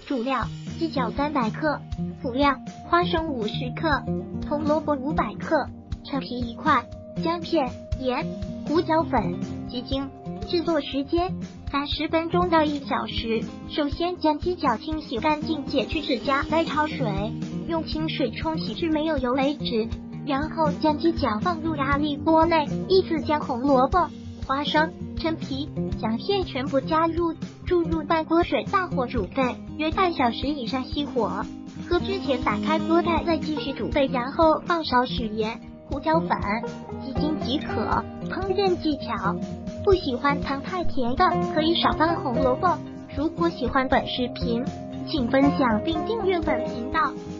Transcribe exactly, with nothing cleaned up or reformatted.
主料：鸡脚三百克，辅料：花生五十克，红萝卜五百克，陈皮一块，姜片、盐、胡椒粉、鸡精。制作时间三十分钟到一小时。首先将鸡脚清洗干净，解去指甲，再焯水，用清水冲洗至没有油为止。然后将鸡脚放入压力锅内，依次将红萝卜、花生、陈皮、姜片全部加入，注入半锅水，大火煮沸，约半小时以上熄火。喝之前打开锅盖，再继续煮沸，然后放少许盐、胡椒粉、鸡精即可。烹饪技巧：不喜欢汤太甜的，可以少放红萝卜。如果喜欢本视频，请分享并订阅本频道。